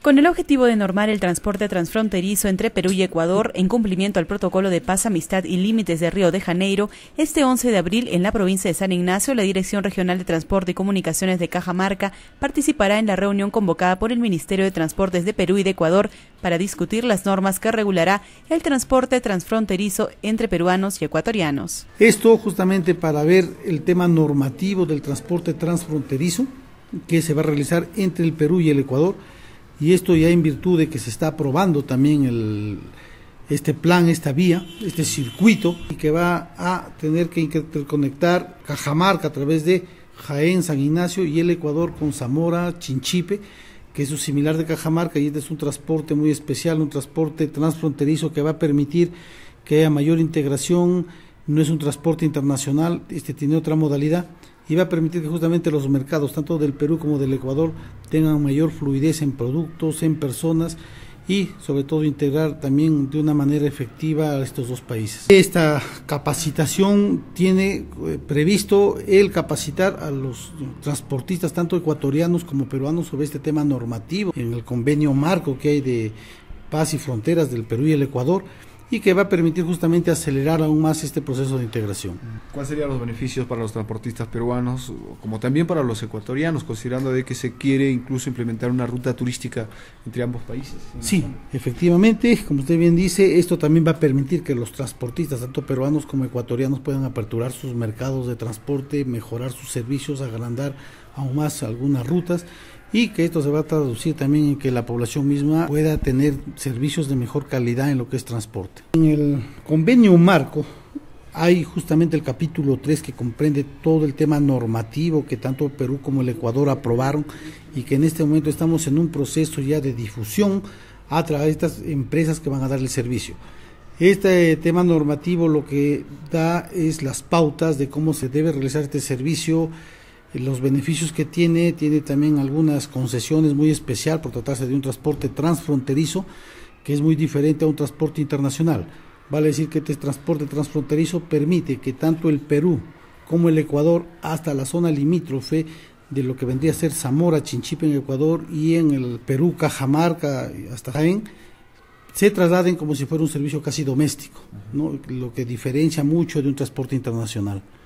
Con el objetivo de normar el transporte transfronterizo entre Perú y Ecuador en cumplimiento al protocolo de paz, amistad y límites de Río de Janeiro, este 11 de abril en la provincia de San Ignacio, la Dirección Regional de Transporte y Comunicaciones de Cajamarca participará en la reunión convocada por el Ministerio de Transportes de Perú y de Ecuador para discutir las normas que regulará el transporte transfronterizo entre peruanos y ecuatorianos. Esto justamente para ver el tema normativo del transporte transfronterizo que se va a realizar entre el Perú y el Ecuador. Y esto ya en virtud de que se está aprobando también este plan, esta vía, este circuito, y que va a tener que interconectar Cajamarca a través de Jaén, San Ignacio y el Ecuador con Zamora, Chinchipe, que es un similar de Cajamarca, y este es un transporte muy especial, un transporte transfronterizo que va a permitir que haya mayor integración. No es un transporte internacional, tiene otra modalidad, y va a permitir que justamente los mercados, tanto del Perú como del Ecuador, tengan mayor fluidez en productos, en personas, y sobre todo integrar también de una manera efectiva a estos dos países. Esta capacitación tiene previsto el capacitar a los transportistas, tanto ecuatorianos como peruanos, sobre este tema normativo, en el convenio marco que hay de paz y fronteras del Perú y el Ecuador, y que va a permitir justamente acelerar aún más este proceso de integración. ¿Cuáles serían los beneficios para los transportistas peruanos, como también para los ecuatorianos, considerando de que se quiere incluso implementar una ruta turística entre ambos países? Sí, efectivamente, como usted bien dice, esto también va a permitir que los transportistas, tanto peruanos como ecuatorianos, puedan aperturar sus mercados de transporte, mejorar sus servicios, agrandar aún más algunas rutas, y que esto se va a traducir también en que la población misma pueda tener servicios de mejor calidad en lo que es transporte. En el convenio marco hay justamente el capítulo 3 que comprende todo el tema normativo que tanto Perú como el Ecuador aprobaron, y que en este momento estamos en un proceso ya de difusión a través de estas empresas que van a dar el servicio. Este tema normativo lo que da es las pautas de cómo se debe realizar este servicio, los beneficios que tiene también algunas concesiones muy especial por tratarse de un transporte transfronterizo que es muy diferente a un transporte internacional. Vale decir que este transporte transfronterizo permite que tanto el Perú como el Ecuador, hasta la zona limítrofe de lo que vendría a ser Zamora, Chinchipe en Ecuador, y en el Perú, Cajamarca hasta Jaén, se trasladen como si fuera un servicio casi doméstico, ¿no? Lo que diferencia mucho de un transporte internacional.